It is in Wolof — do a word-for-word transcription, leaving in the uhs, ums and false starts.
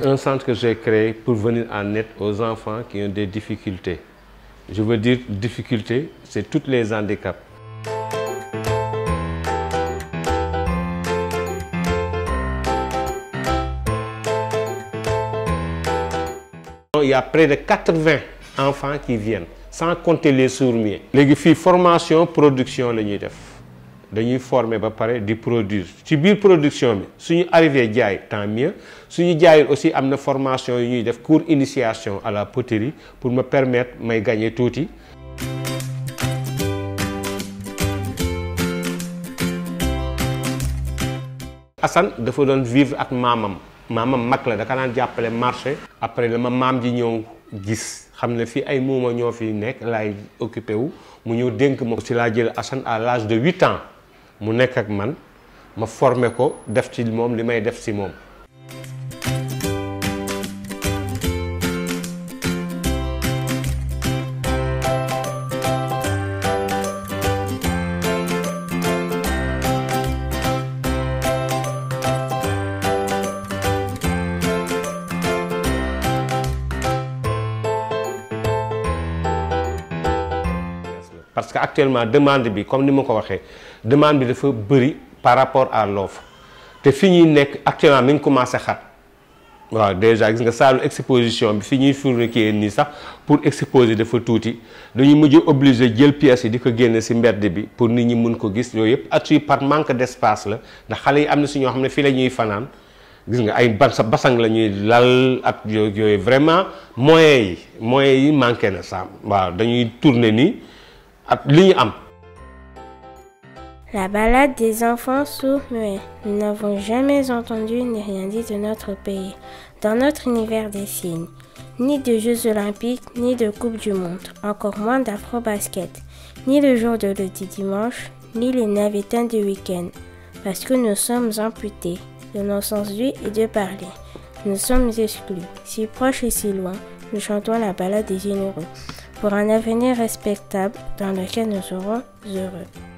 C'est un centre que j'ai créé pour venir en aide aux enfants qui ont des difficultés. Je veux dire difficultés, c'est tous les handicaps. Il y a près de quatre-vingts enfants qui viennent, sans compter les sourds-muets. Léegi fii formation production la ñuy def dañuy former ba pare di produire ci biir production bi suñu arrivé jaay tant mieux suñu jaayul aussi am na formation yu ñuy def cours initiation à la poterie pour me permettre may gagner tuuti. Assane dafa doon vivre ak maamam. maamam mag la daka daan jàppale marché après la ma maam ji ñëw gis xam ne fii ay muuma ñoo fi nekk laay occupé wu mu ñëw dénk ma si laa jël Assane à l'âge de huit ans mu nekk ak man ma formé ko def ci moom li may def si moom. Parce qu'actuellement demande bi comme ni ma ko waxee demande bi dafa bëri par rapport à l'offre te fi ñuy nekk actuellement mi ngi commencé xat waaw déjà gis nga saalu exposition bi fi ñuy fourniquer nii sax pour exposer dafa tuuti dañuy mujj obligé jël pièces yi di ko génne ci mbedd bi pour nit ñi mun ko gis yooyu yëpp atu par manque d'espace la ndax xale yi am na ci ñoo xam ne fii la ñuy fanaan gis nga ay ban sa basang la ñuy lal ak yooyu vraiment moyens yi moyens yi manqué na ça waaw dañuy tourner nii. La balade des enfants sourds-muets. Nous n'avons jamais entendu ni rien dit de notre pays, dans notre univers des signes. Ni de Jeux olympiques, ni de Coupe du Monde, encore moins d'afro-basket, ni le jour de le dimanche, ni les navétanes du week-end, parce que nous sommes amputés de nos sens vus et de parler. Nous sommes exclus, si proches et si loin, nous chantons la balade des généreux, pour un avenir respectable dans lequel nous serons heureux.